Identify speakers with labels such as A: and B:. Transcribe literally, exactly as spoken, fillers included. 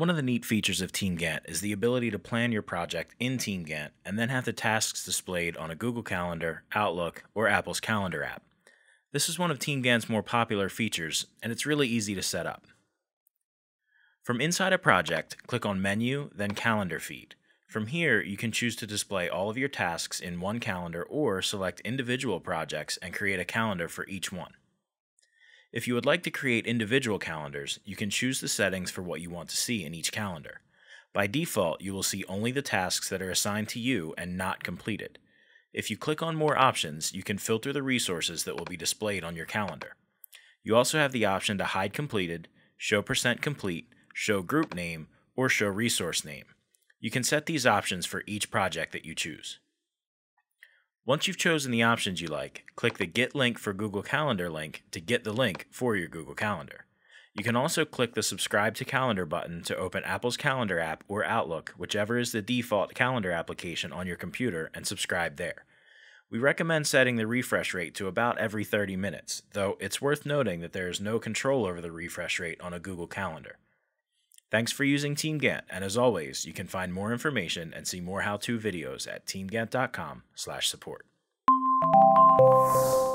A: One of the neat features of TeamGantt is the ability to plan your project in TeamGantt and then have the tasks displayed on a Google Calendar, Outlook, or Apple's Calendar app. This is one of TeamGantt's more popular features, and it's really easy to set up. From inside a project, click on Menu, then Calendar Feed. From here, you can choose to display all of your tasks in one calendar or select individual projects and create a calendar for each one. If you would like to create individual calendars, you can choose the settings for what you want to see in each calendar. By default, you will see only the tasks that are assigned to you and not completed. If you click on More Options, you can filter the resources that will be displayed on your calendar. You also have the option to hide completed, show percent complete, show group name, or show resource name. You can set these options for each project that you choose. Once you've chosen the options you like, click the Get Link for Google Calendar link to get the link for your Google Calendar. You can also click the Subscribe to Calendar button to open Apple's Calendar app or Outlook, whichever is the default calendar application on your computer, and subscribe there. We recommend setting the refresh rate to about every thirty minutes, though it's worth noting that there is no control over the refresh rate on a Google Calendar. Thanks for using TeamGantt, and as always, you can find more information and see more how-to videos at teamgantt dot com slash support.